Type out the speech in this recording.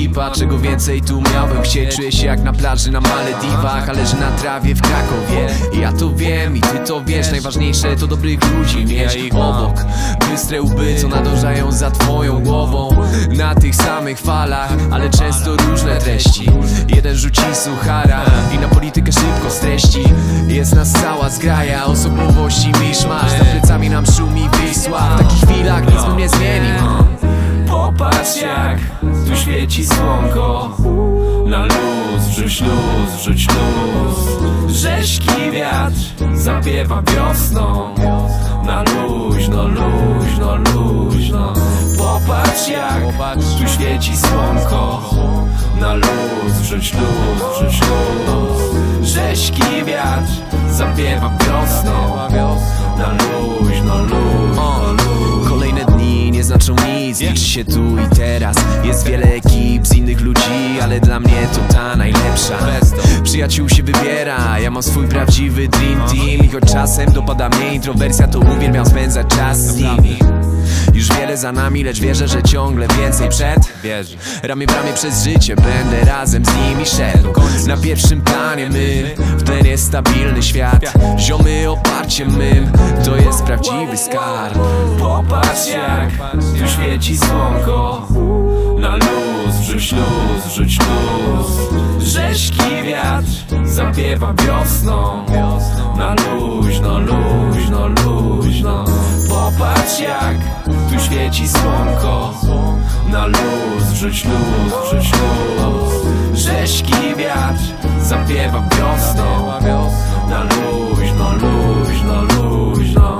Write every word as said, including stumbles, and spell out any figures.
lipa. Czego więcej tu miałbym chcieć? Czuję się jak na plaży na Malediwach, ale że na trawie w Krakowie. I ja to wiem i ty to wiesz. Najważniejsze to dobrych ludzi mieć obok. Bystre łby, co nadążają za twoją głową na tych samych falach, ale często różne treści. Jeden rzuci suchara i na politykę szybko streści. Jest nas cała zgraja, osobowości miszmasz. Za plecami nam szumi Wisła. W takich chwilach nic bym nie zmienił. Popatrz jak tu świeci słonko. Na luz, wrzuć luz, wrzuć luz. Rześki wiatr zawiewa wiosną. Na luźno, luźno, luźno. Popatrz jak tu świeci słonko. Na luz, wrzuć luz, wrzuć luz. Rześki wiatr zawiewa wiosną. Na luźno, luźno, luźno. Kolejne dni nie znaczą nic, liczy się tu i teraz. Jest wiele ekip z innych ludzi, ale dla mnie to ta najlepsza. Przyjaciół się wybiera, ja mam swój prawdziwy dream team. I choć czasem dopada mnie introwersja, to uwielbiam spędzać czas z nimi. Już wiele za nami, lecz wierzę, że ciągle więcej przed. Ramię w ramię przez życie będę razem z nimi szedł. Na pierwszym planie my, w tle niestabilny świat. Ziomy oparciem mym, to jest prawdziwy skarb. Popatrz jak tu świeci słonko. Na luz, wrzuć luz, wrzuć luz. Rześki wiatr zawiewa wiosną. Na luźno, luźno, luźno. Popatrz jak tu świeci słonko. Na luz, wrzuć luz, wrzuć luz. Rześki wiatr zawiewa wiosną. Na luźno, luźno, luźno.